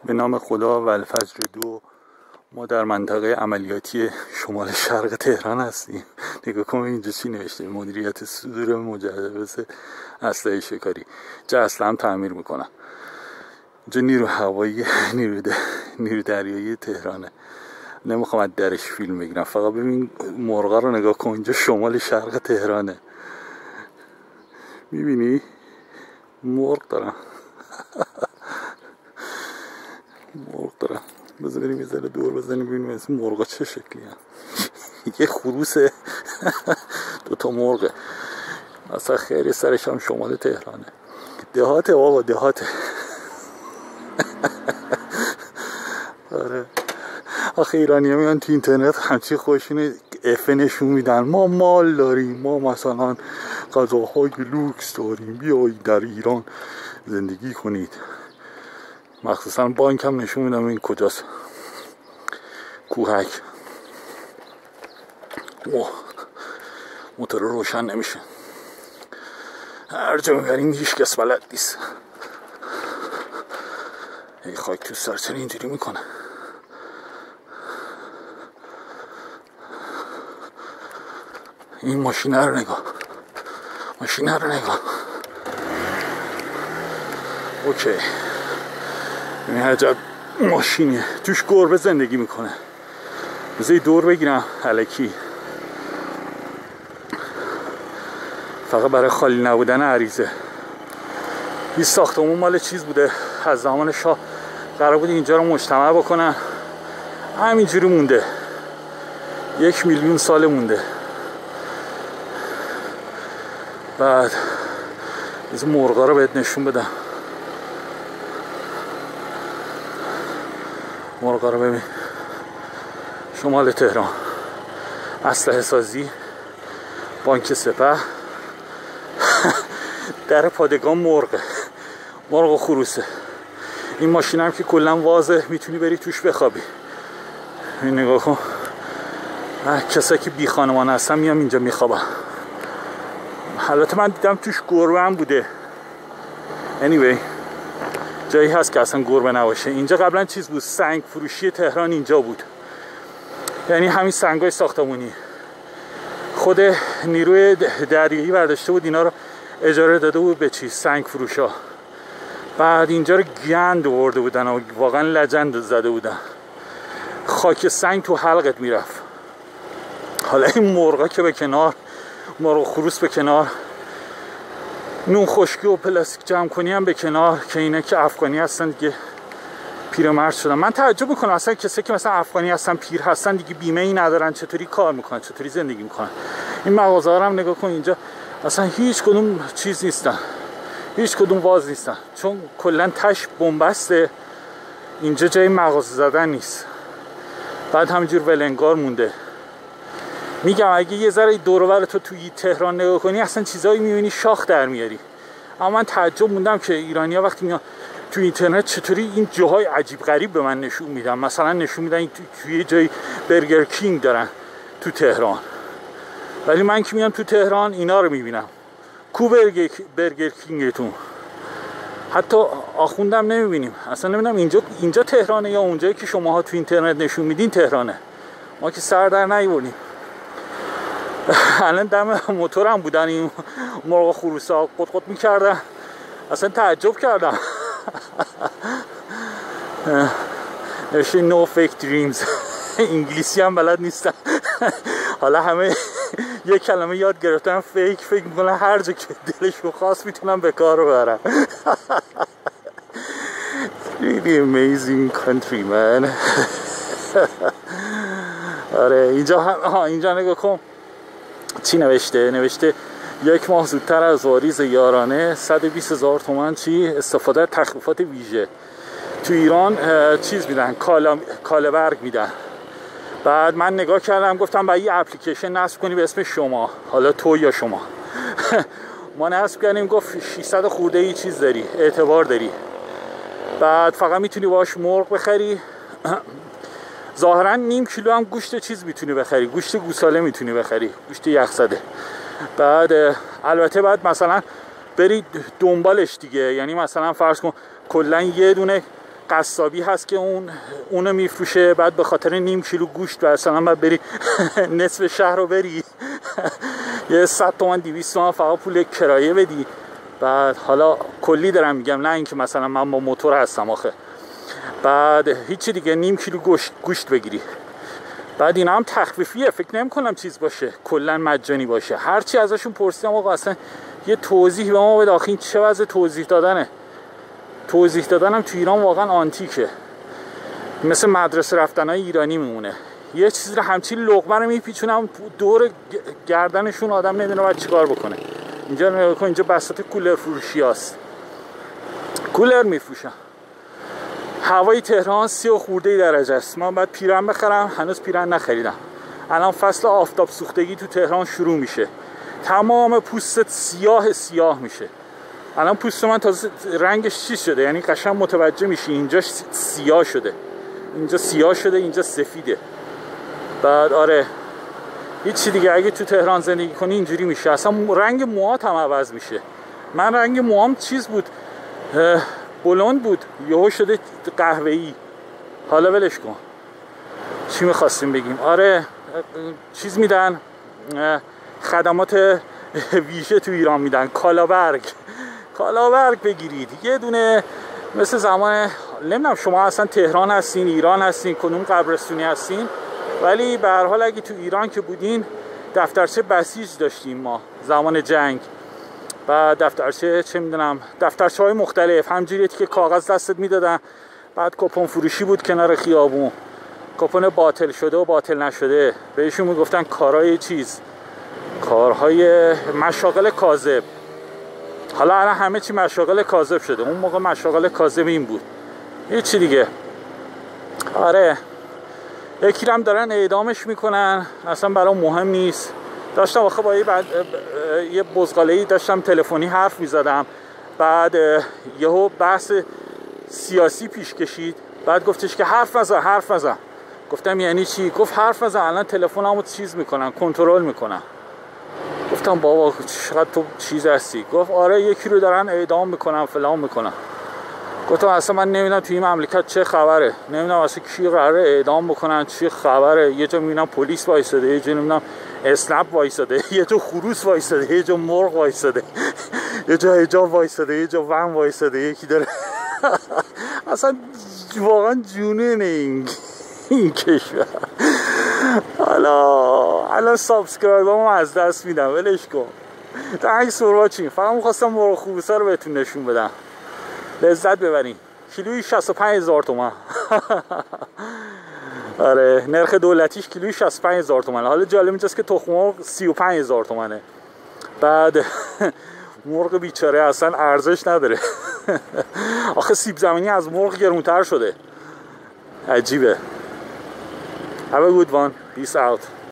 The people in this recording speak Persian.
به نام خدا و الفجر دو. ما در منطقه عملیاتی شمال شرق تهران هستیم. نگاه کن اینجا چی نوشته: مدیریت صدور مجوز اسلحه شکاری، چه اسلحه هم تعمیر میکنن. اینجا نیرو هوایی نیرو دریایی تهرانه. نمیخوام از درش فیلم بگیرم، فقط ببین مرغا رو نگاه کن. اینجا شمال شرق تهرانه، میبینی مرغ دارن مرغ دارن. بذار بریم یه ذره دور بزنیم ببینیم اسم مرغا چه شکلی هم. یه خروسه دوتا مرغه اصلا خیلی سرش هم شمال تهرانه. دهاته بابا، دهاته. آره آخه ایرانی ها میان تو اینترنت همچی خوشونه افه نشون میدن: ما مال داریم، ما مثلا غذاهای لوکس داریم، بیایید در ایران زندگی کنید. مخصوصا بانک هم نشون میدم این کجاست. کوهک. اوه موتور روشن نمیشه، هر جا میبریم هیچ کس بلد نیست. ای خاک تو سر، چرا اینجوری میکنه؟ این ماشینه رو نگاه، ماشینه رو نگاه. اوکی، این عجب ماشینیه، توش گربه زندگی میکنه. بذاری دور بگیرم الکی، فقط برای خالی نبودن عریضه. این ساختمون مال چیز بوده، از زمان شاه قرار بود اینجا رو مجتمع بکنن، همینجوری مونده، 1,000,000 سال مونده. بعد از مرغا رو بهت نشون بدم. مرغا رو ببین، شمال تهران، اسلحه سازی، بانک سپه، در پادگان مرغه، مرغ و خروسه. این ماشین هم که کلا وازه، میتونی بری توش بخوابی. این نگاه کن، کسایی که بی خانمان هستن میام اینجا میخوابن. البته من دیدم توش گربه هم بوده. anyway جایی هست که اصلا گربه نباشه. اینجا قبلا چیز بود، سنگ فروشی تهران اینجا بود، یعنی همین سنگای ساختمونی. خود نیروی دریایی برداشته بود اینا رو اجاره داده بود به چیز، سنگ فروشا. بعد اینجا رو گند آورده بودن و واقعا لجند زده بودن، خاک سنگ تو حلقت میرفت. حالا این مرغا که به کنار، مرغ و خروس به کنار، نون خشکی و پلاستیک جمع کنی هم به کنار، که اینا که افغانی هستن دیگه پیرمرد شدن. من تعجب میکنم اصلا کسی که مثلا افغانی هستن، پیر هستن دیگه، بیمه ای ندارن، چطوری کار میکنن، چطوری زندگی میکنن. این مغازه ها رو هم نگاه کن، اینجا اصلا هیچ کدوم چیز نیستن، هیچ کدوم واز نیستن، چون کلا تش بنبسته. اینجا جای مغازه زدن نیست. بعد همینجور ولنگار مونده. میگم اگه یه ذره دور و بر تو توی تهران نگاه کنی اصلا چیزایی میبینی شاخ در میاری. اما من تعجب موندم که ایرانی‌ها وقتی میان تو اینترنت چطوری این جاهای عجیب غریب به من نشون میدن. مثلا نشون میدن توی جای برگر کینگ دارن تو تهران، ولی من که میام تو تهران اینا رو میبینم. کو برگر کینگتون؟ حتی آخوندم نمیبینیم. اصلا نمیدونم اینجا تهرانه یا اونجایی که شماها تو اینترنت نشون میدین تهرانه. ما که سر در نیاوردیم. الان دم موتورم بودن این مرغ خروسا قط میکردن، اصلا تعجب کردم. نوشته no fake dreams. انگلیسی هم بلد نیستن. حالا همه یک کلمه یاد گرفتن، فکر میکنن هر جا که دلشون خواست میتونن به کار ببرن. Really amazing country man. آره اینجا نگاه کن چی نوشته 1 ماه زودتر از واریز یارانه 120,000 تومان چی استفاده تخفیفات ویژه تو ایران چیز میدن، کالا برگ میدن. بعد من نگاه کردم گفتم باید یه اپلیکیشن نصب کنی به اسم شما، حالا تو یا شما. ما نصب کردیم، گفت 600 خورده ای چیز داری، اعتبار داری. بعد فقط میتونی باش مرغ بخری، ظاهرا نیم کیلو هم گوشت چیز میتونی بخری، گوشت گوساله میتونی بخری، گوشت یخزده. بعد البته بعد مثلا بری دنبالش دیگه، یعنی مثلا فرض کن کلا یه دونه قصابی هست که اونو میفروشه، بعد به خاطر نیم کیلو گوشت مثلا باید بری نصف شهر رو بری یه 100 تومن 200 تومن فقط پول کرایه بدی. بعد حالا کلی دارم میگم، نه اینکه مثلا من با موتور هستم آخه. بعد هیچی دیگه، نیم کیلو گوشت بگیری. بعد اینا هم تخفیفیه، فکر نمی کنم چیز باشه کلا مجانی باشه. هرچی ازشون پرسیدم آقا اصلا یه توضیح به ما بده، آخه این چه وضع توضیح دادنه. توضیح دادنم تو ایران واقعا آنتیکه، مثل مدرسه رفتنهای ایرانی میمونه. یه چیزی رو همچین لقمه رو میپیچونم دور گردنشون، آدم نمیدونه باید چیکار بکنه. اینجا نگاه کن، اینجا بساط کولر فروشی هست، کولر میفروشن. هوای تهران 30 خورده درجه است. من باید پیرن بخرم، هنوز پیرن نخریدم. الان فصل آفتاب سوختگی تو تهران شروع میشه، تمام پوستت سیاه میشه. الان پوست من تازه رنگش چی شده، یعنی قشنگ متوجه میشی اینجا سیاه شده، اینجا سیاه شده، اینجا سفیده. بعد آره هیچی دیگه، اگه تو تهران زندگی کنی اینجوری میشه. اصلا رنگ موهات هم عوض میشه. من رنگ موهام چیز بود، بلوند بود، یهو شده قهوه‌ای. حالا ولش کن، چی میخواستیم بگیم؟ آره چیز میدن، خدمات ویژه تو ایران میدن، کالابرگ بگیرید یه دونه، مثل زمان نمیدونم شما اصلا تهران هستین، ایران هستین، کدوم قبرستونی هستین، ولی به هر حال اگه تو ایران که بودین دفترچه بسیج داشتیم ما زمان جنگ. و دفترچه چه میدونم، دفترچه های مختلف همجوری که کاغذ دستت میدادن. بعد کپون فروشی بود کنار خیابون، کپون باطل شده و باطل نشده، بهشون میگفتن کارهای مشاغل کاذب. حالا الان همه چی مشاغل کاذب شده، اون موقع مشاغل کاذب این بود، هیچی دیگه. آره یکی هم دارن اعدامش میکنن، اصلا برام مهم نیست. داشتم آخه با یه بزغاله‌ای داشتم تلفنی حرف میزدم، بعد یهو بحث سیاسی پیش کشید، بعد گفتش که حرف نزن. گفتم یعنی چی؟ گفت حرف نزن، الان تلفنمو چیز میکنن، کنترل میکنن. گفتم بابا چقدر تو چیز هستی؟ گفت آره یکی رو دارن اعدام میکنن فلان میکنن. گفتم اصلا من نمیدونم توی این مملکت چه خبره، نمیدونم اصلا کی قراره اعدام بکنن، چه خبره. یه جا میبینم پلیس وایساده، یه جا نمیدونم اسنپ وایساده، یه جا خروس وایساده، یه جا مرغ وایساده، یه جا حجاب وایساده، یه جا ون وایساده، یکی داره اصلا واقعا جنون این کشور. حالا سابسکرایبامو از دست میدم، ولش کن. تنگ سوروا چین، فقط میخواستم مرغ خروسا رو بهتون نشون بدم، لذت ببرین. کیلوی 65,000 تومان آره نرخ دولتیش کیلوی 65,000 تومانه. حالا جالب اینجاست که تخم مرغ 35,000 تومانه. بعد مرغ بیچاره اصلا ارزش نداره آخه سیب زمینی از مرغ گرونتر شده، عجیبه. Have a good one. Peace out.